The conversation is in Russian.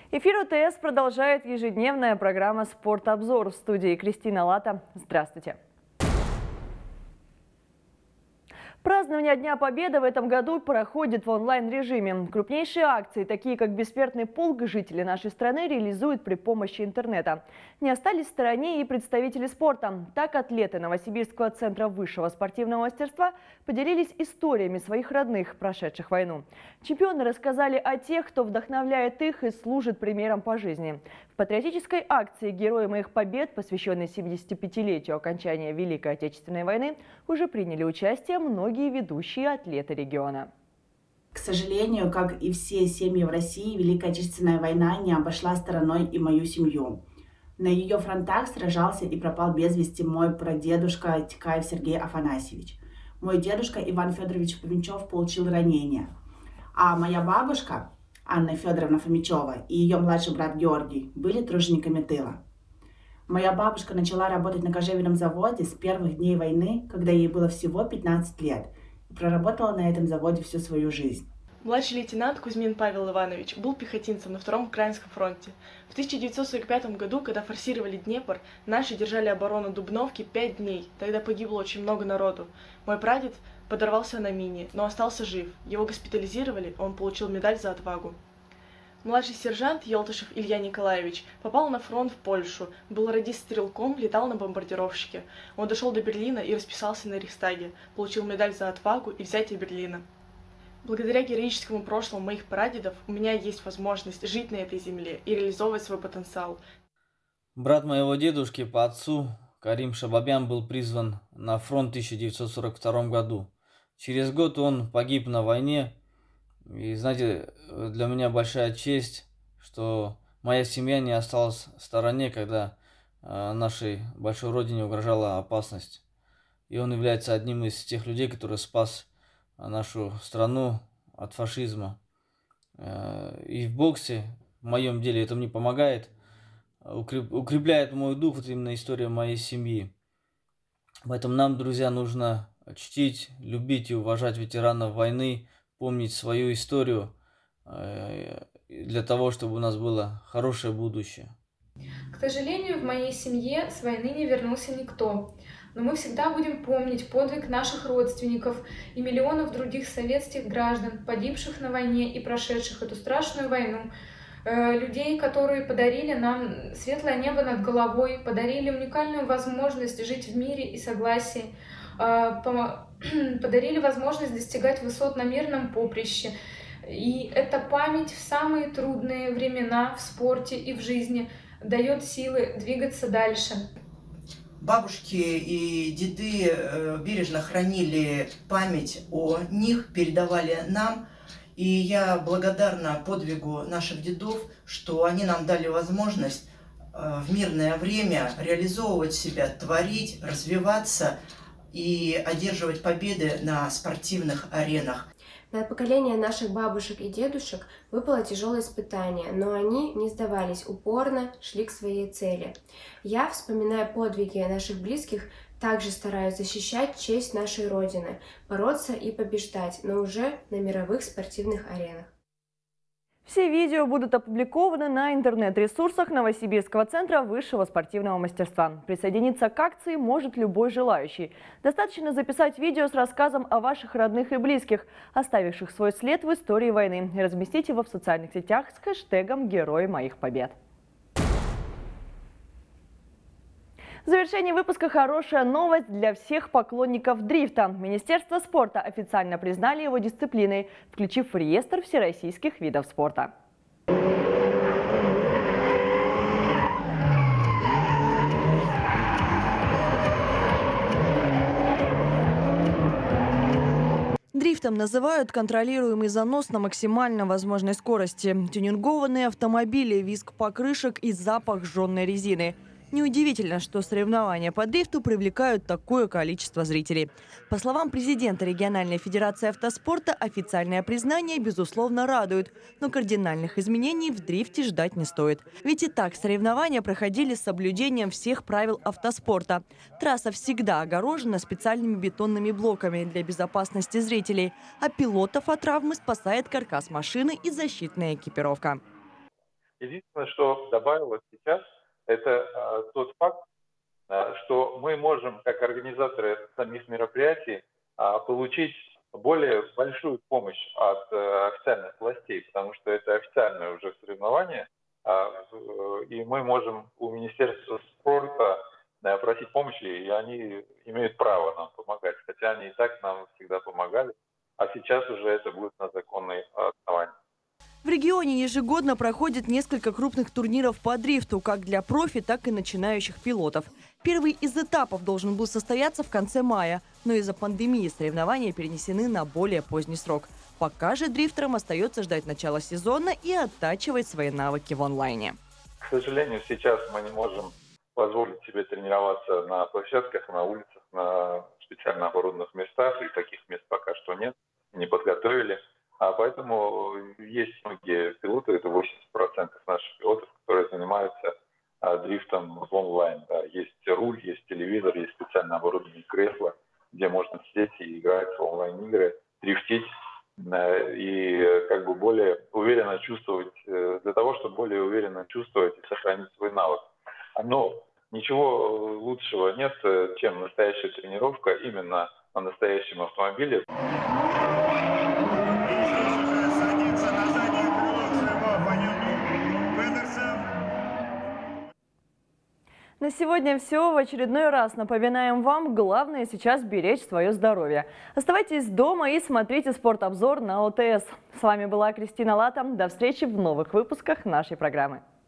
Эфир ОТС продолжает ежедневная программа «Спортобзор». В студии Кристина Лата. Здравствуйте. Празднование Дня Победы в этом году проходит в онлайн-режиме. Крупнейшие акции, такие как «Бессмертный полк», жители нашей страны реализуют при помощи интернета. Не остались в стороне и представители спорта. Так, атлеты Новосибирского центра высшего спортивного мастерства поделились историями своих родных, прошедших войну. Чемпионы рассказали о тех, кто вдохновляет их и служит примером по жизни. В патриотической акции «Герои моих побед», посвященной 75-летию окончания Великой Отечественной войны, уже приняли участие многие ведущие атлеты региона. К сожалению, как и все семьи в России, Великая Отечественная война не обошла стороной и мою семью. На ее фронтах сражался и пропал без вести мой прадедушка Тикаев Сергей Афанасьевич. Мой дедушка Иван Федорович Фомичев получил ранение. А моя бабушка Анна Федоровна Фомичева и ее младший брат Георгий были тружениками тыла. Моя бабушка начала работать на кожевенном заводе с первых дней войны, когда ей было всего 15 лет, и проработала на этом заводе всю свою жизнь. Младший лейтенант Кузьмин Павел Иванович был пехотинцем на Втором Украинском фронте. В 1945 году, когда форсировали Днепр, наши держали оборону Дубновки 5 дней. Тогда погибло очень много народу. Мой прадед подорвался на мине, но остался жив. Его госпитализировали, он получил медаль за отвагу. Младший сержант Елтышев Илья Николаевич попал на фронт в Польшу, был радист-стрелком, летал на бомбардировщике. Он дошел до Берлина и расписался на Рейхстаге, получил медаль за отвагу и взятие Берлина. Благодаря героическому прошлому моих прадедов у меня есть возможность жить на этой земле и реализовывать свой потенциал. Брат моего дедушки по отцу, Карим Шабабян, был призван на фронт в 1942 году. Через год он погиб на войне. И знаете, для меня большая честь, что моя семья не осталась в стороне, когда нашей большой родине угрожала опасность. И он является одним из тех людей, который спас нашу страну от фашизма. И в боксе, в моем деле, это мне помогает, укрепляет мой дух, вот именно история моей семьи. Поэтому нам, друзья, нужно чтить, любить и уважать ветеранов войны, помнить свою историю для того, чтобы у нас было хорошее будущее. К сожалению, в моей семье с войны не вернулся никто. Но мы всегда будем помнить подвиг наших родственников и миллионов других советских граждан, погибших на войне и прошедших эту страшную войну. Людей, которые подарили нам светлое небо над головой, подарили уникальную возможность жить в мире и согласии, подарили возможность достигать высот на мирном поприще. И эта память в самые трудные времена в спорте и в жизни дает силы двигаться дальше. Бабушки и деды бережно хранили память о них, передавали нам. И я благодарна подвигу наших дедов, что они нам дали возможность в мирное время реализовывать себя, творить, развиваться и одерживать победы на спортивных аренах. На поколение наших бабушек и дедушек выпало тяжелое испытание, но они не сдавались, упорно шли к своей цели. Я, вспоминая подвиги наших близких, также стараюсь защищать честь нашей Родины, бороться и побеждать, но уже на мировых спортивных аренах. Все видео будут опубликованы на интернет-ресурсах Новосибирского центра высшего спортивного мастерства. Присоединиться к акции может любой желающий. Достаточно записать видео с рассказом о ваших родных и близких, оставивших свой след в истории войны, и разместить его в социальных сетях с хэштегом «Герои моих побед». В завершении выпуска хорошая новость для всех поклонников дрифта. Министерство спорта официально признали его дисциплиной, включив в реестр всероссийских видов спорта. Дрифтом называют контролируемый занос на максимально возможной скорости, тюнингованные автомобили, визг покрышек и запах жженой резины. Неудивительно, что соревнования по дрифту привлекают такое количество зрителей. По словам президента региональной федерации автоспорта, официальное признание, безусловно, радует. Но кардинальных изменений в дрифте ждать не стоит. Ведь и так соревнования проходили с соблюдением всех правил автоспорта. Трасса всегда огорожена специальными бетонными блоками для безопасности зрителей. А пилотов от травмы спасает каркас машины и защитная экипировка. Единственное, что добавилось сейчас, это тот факт, что мы можем, как организаторы самих мероприятий, получить более большую помощь от официальных властей, потому что это официальное уже соревнование, и мы можем у Министерства спорта просить помощи, и они имеют право нам помогать, хотя они и так нам всегда помогали, а сейчас уже это будет на законной основании. В регионе ежегодно проходит несколько крупных турниров по дрифту, как для профи, так и начинающих пилотов. Первый из этапов должен был состояться в конце мая, но из-за пандемии соревнования перенесены на более поздний срок. Пока же дрифтерам остается ждать начала сезона и оттачивать свои навыки в онлайне. К сожалению, сейчас мы не можем позволить себе тренироваться на площадках, на улицах, на специально оборудованных местах, и таких мест пока что нет, не подготовили. Поэтому есть многие пилоты, это 80% наших пилотов, которые занимаются дрифтом в онлайн. Да. Есть руль, есть телевизор, есть специально оборудованные кресла, где можно сидеть и играть в онлайн-игры, дрифтить и как бы более уверенно чувствовать, для того, чтобы более уверенно чувствовать и сохранить свой навык. Но ничего лучшего нет, чем настоящая тренировка именно на настоящем автомобиле. На сегодня все. В очередной раз напоминаем вам, главное сейчас беречь свое здоровье. Оставайтесь дома и смотрите спортобзор на ОТС. С вами была Кристина Лата. До встречи в новых выпусках нашей программы.